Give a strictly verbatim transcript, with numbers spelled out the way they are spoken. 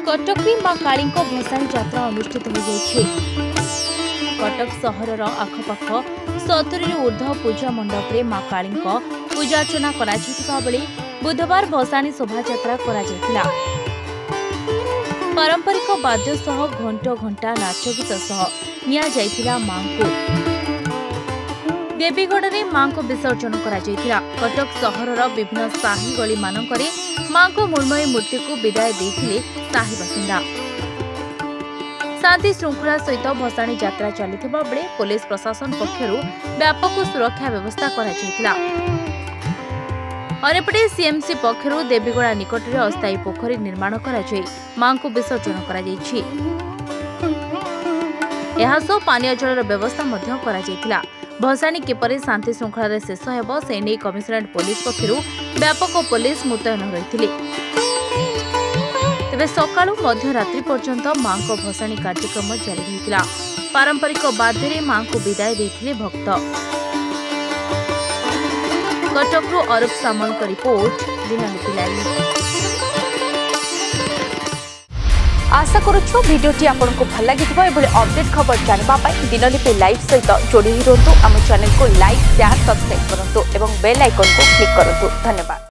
कटक मां काली भसाणी यात्रा अनुष्ठित हो जाइए। कटक सहर आखपाख सतुरी ऊर्ध्व पूजा मंडप में मां काली पूजार्चना बेले बुधवार भसाणी शोभायात्रा करा। पारंपरिक वाद्य सह घंट घंटा नाच गीत सह निया जाइथिला मां को देवीगढ़ में मां को विसर्जन करा जाइथिला। कटक सहर विभिन्न साही गली मानकरे मां को मृण्मयी मूर्ति को विदाय देथिले साही बासिंदा। शांति श्रृंखला सहित भसाणी यात्रा चलिथिबा बेले पुलिस प्रशासन पक्षरु व्यापक सुरक्षा व्यवस्था करा जाइथिला। अन्यपटे सीएमसी पक्षरु देवीगढ़ निकट में अस्थायी पोखरी निर्माण करा जाई मां को विसर्जन करा जाइछि। एहासो पानीय जलर व्यवस्था मध्य करा जाइथिला। भसाणी किपरि शांति श्रृंखला शेष हेब से नहीं कमिशनरेट पुलिस पक्षरु व्यापक पुलिस मुतयन रहिथिले। तेबे सकाळु मध्यरात्रि पर्यंत मां को भसाणी कार्यक्रम जारी रहिथिला। पारंपरिक वाद्य मां को विदाय देथिले भक्त। कटकरू अरूप सामल का रिपोर्ट दिनलिपि लाइव। आशा करूछु वीडियोटी आपको भल लगी अपडेट खबर जानवा दिनलिपि लाइव सहित जोड़ी रही। आम चैनल को लाइक शेयर सब्सक्राइब करूँ और बेल आइकन को क्लिक करूँ। धन्यवाद।